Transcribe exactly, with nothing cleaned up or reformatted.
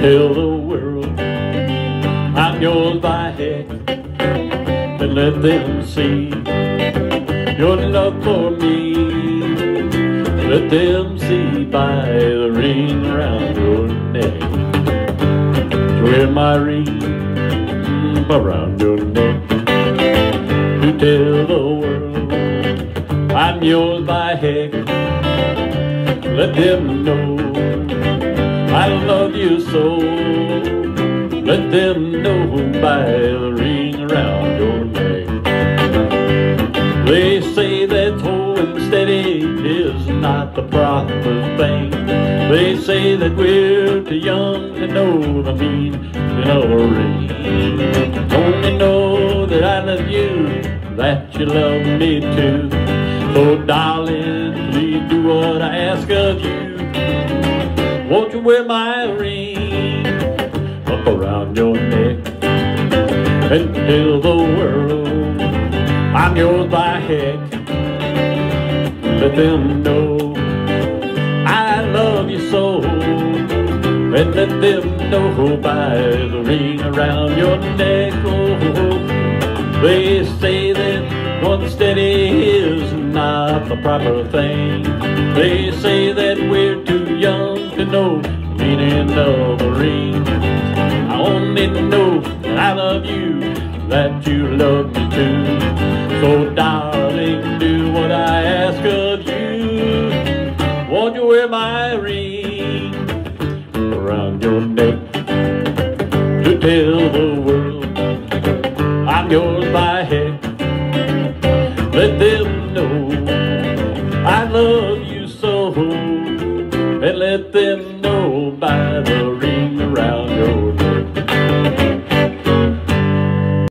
tell the world I'm yours by heck, and let them see your love for me. Let them see by the ring around your neck. Wear my ring around your neck to tell the world I'm yours by heck. Let them know I love you so. Let them know by the ring around your neck. They say that holding steady is not the proper thing. They say that we're too young to know the meaning of a ring. Only know that I love you, that you love me too. So darling, please do what I ask of you. Won't you wear my ring up around your neck and tell the world I'm yours by heck. Let them know I love you so, and let them know by the ring around your neck. Oh, they say that going steady is not the proper thing. They say that we're too young to know the meaning of a ring. I only know that I love you, that you love me too. So darling, do what I ask of you. Won't you wear my ring around your neck to tell the world I'm yours by heck. Let them know I love you so, and let them